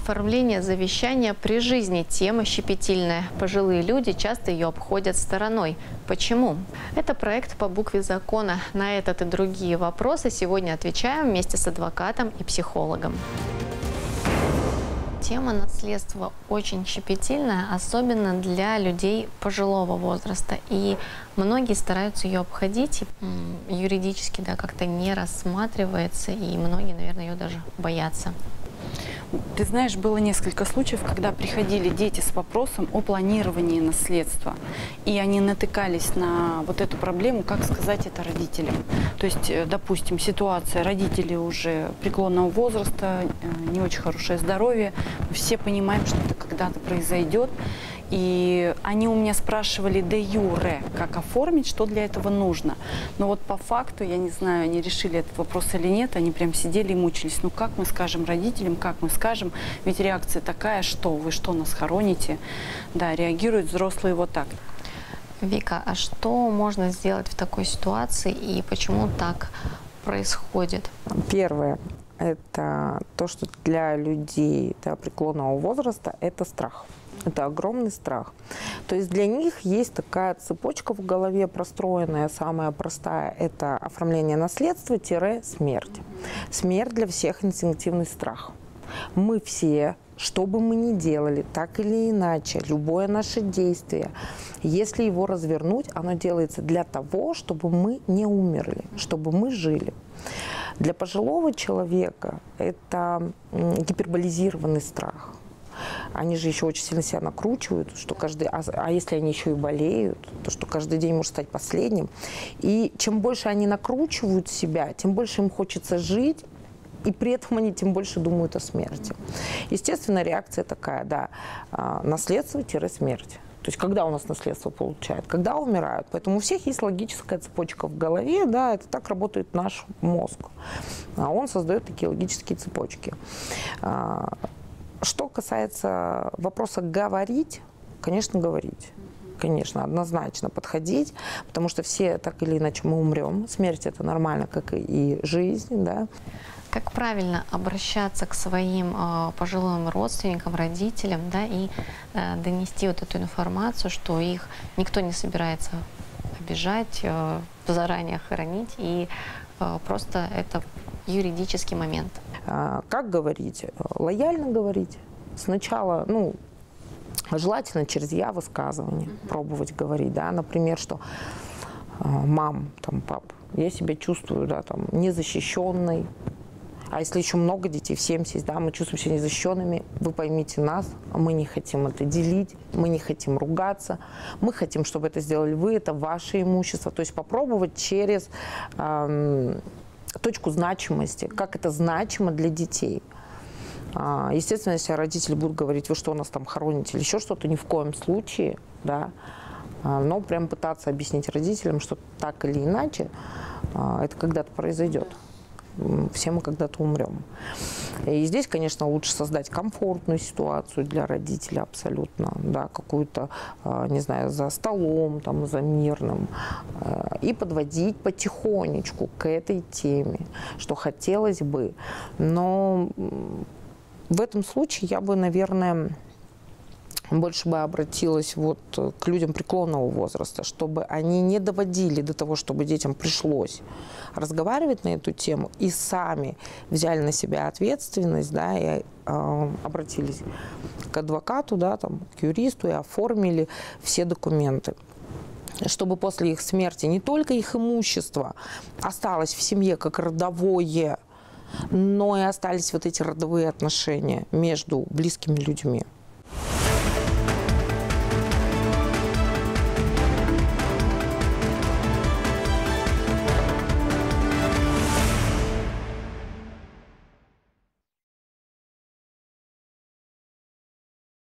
Оформление завещания при жизни – тема щепетильная. Пожилые люди часто ее обходят стороной. Почему? Это проект по букве закона. На этот и другие вопросы сегодня отвечаем вместе с адвокатом и психологом. Тема наследства очень щепетильная, особенно для людей пожилого возраста. И многие стараются ее обходить, юридически как-то не рассматривается, и многие, наверное, ее даже боятся. Ты знаешь, было несколько случаев, когда приходили дети с вопросом о планировании наследства. И они натыкались на вот эту проблему, как сказать это родителям. То есть, допустим, ситуация, родители уже преклонного возраста, не очень хорошее здоровье. Мы все понимаем, что это когда-то произойдет. И они у меня спрашивали де юре, как оформить, что для этого нужно. Но вот по факту, я не знаю, они решили этот вопрос или нет, они прям сидели и мучились. Ну как мы скажем родителям, как мы скажем, ведь реакция такая, что вы что, нас хороните? Да, реагируют взрослые вот так. Вика, а что можно сделать в такой ситуации и почему так происходит? Первое. Это то, что для людей преклонного возраста это страх. Это огромный страх. То есть для них есть такая цепочка в голове простроенная, самая простая. Это оформление наследства-смерть. Смерть для всех инстинктивный страх. Мы все, что бы мы ни делали, так или иначе, любое наше действие, если его развернуть, оно делается для того, чтобы мы не умерли, чтобы мы жили. Для пожилого человека это гиперболизированный страх. Они же еще очень сильно себя накручивают, что а если они еще и болеют, то что каждый день может стать последним. И чем больше они накручивают себя, тем больше им хочется жить, и при этом они тем больше думают о смерти. Естественно, реакция такая, наследство-смерть. То есть когда у нас наследство получают, когда умирают. Поэтому у всех есть логическая цепочка в голове, это так работает наш мозг. Он создает такие логические цепочки. Что касается вопроса говорить, конечно, говорить. Конечно, однозначно подходить, потому что все так или иначе мы умрем. Смерть – это нормально, как и жизнь, Как правильно обращаться к своим пожилым родственникам, родителям, и донести вот эту информацию, что их никто не собирается обижать, заранее хоронить, и просто это юридический момент. Как говорить? Лояльно говорить. Сначала, желательно через «я» высказывание пробовать говорить, например, что «мам, пап, я себя чувствую, незащищенной». А если еще много детей, в семье есть, мы чувствуем себя незащищенными, вы поймите нас, мы не хотим это делить, мы не хотим ругаться, мы хотим, чтобы это сделали вы, это ваше имущество. То есть попробовать через точку значимости, как это значимо для детей. Естественно, если родители будут говорить, вы что, нас там хороните или еще что-то, ни в коем случае, но прям пытаться объяснить родителям, что так или иначе это когда-то произойдет. Все мы когда-то умрем. И здесь, конечно, лучше создать комфортную ситуацию для родителя абсолютно, какую-то, не знаю, за столом, за мирным, и подводить потихонечку к этой теме, что хотелось бы. Но в этом случае я бы, наверное, больше бы обратилась к людям преклонного возраста, чтобы они не доводили до того, чтобы детям пришлось разговаривать на эту тему и сами взяли на себя ответственность, и обратились к адвокату, к юристу и оформили все документы. Чтобы после их смерти не только их имущество осталось в семье как родовое, но и остались эти родовые отношения между близкими людьми.